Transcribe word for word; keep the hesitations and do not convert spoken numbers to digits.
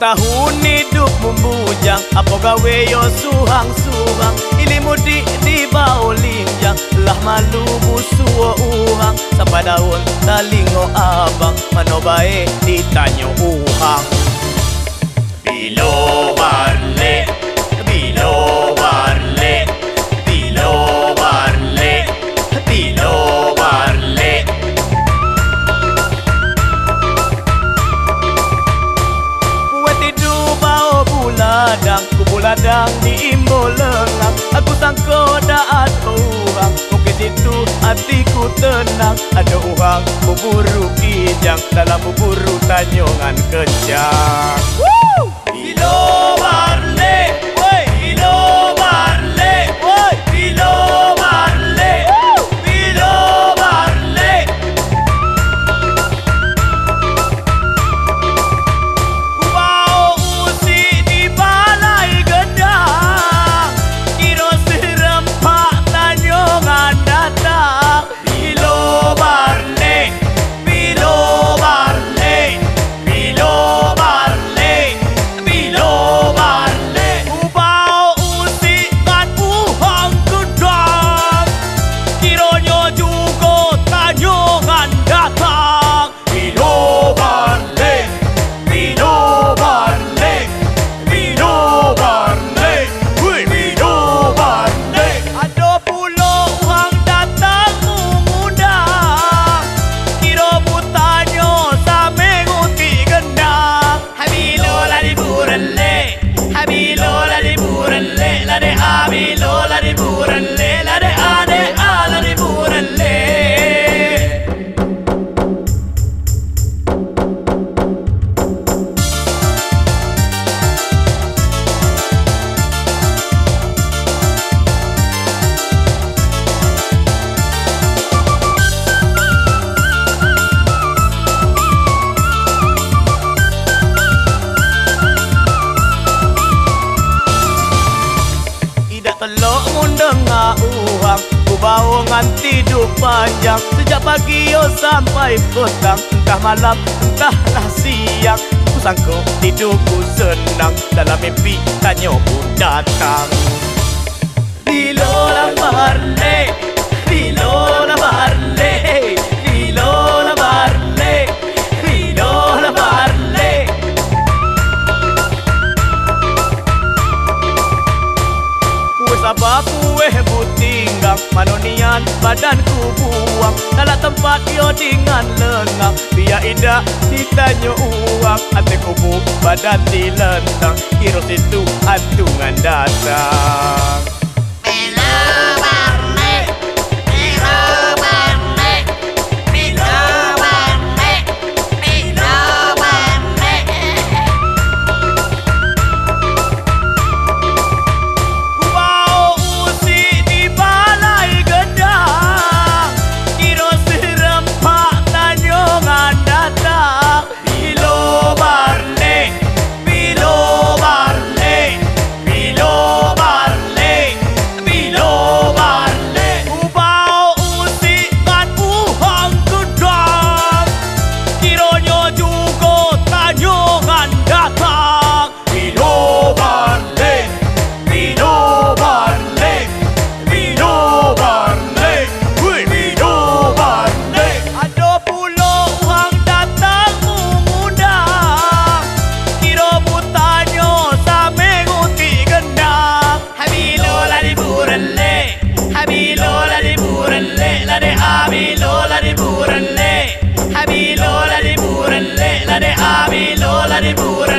Tahun hidup membujang, apa gawe yo suhang-suhang. Ilimu di di bau linjang, lah malu busuo uhang. Sampai daun talingo abang, mano bae ditanyo uhang. Bilo barle, bilo barle, bilo barle, bilo barle. Buladang, ku buladang di imbo lengang. Aku sangko daat orang, mungkin situ hatiku tenang. Ada orang berburu kijang, dalam berburu tanyongan kencang. Woo! Bilo barle, woi, bilo barle, woi, bilo barle, bilo barle. Telok mundeng ngauhang, ku bau nganti hidup panjang. Sejak pagi yo sampai petang, entah malam entahlah siang. Ku sangko hidupku senang, dalam mimpi tanyo ku datang. Bilo la barle, bilo la barle, bilo la barle, bilo la barle. Sabab kue butinggang, manonian badanku buang. Dalam tempat yo dengan lengang, biar indah ditanyo uang. Hati kubu badan dilentang, kira situ hantungan datang. Habilo la di burelle, la de habilo la di burelle.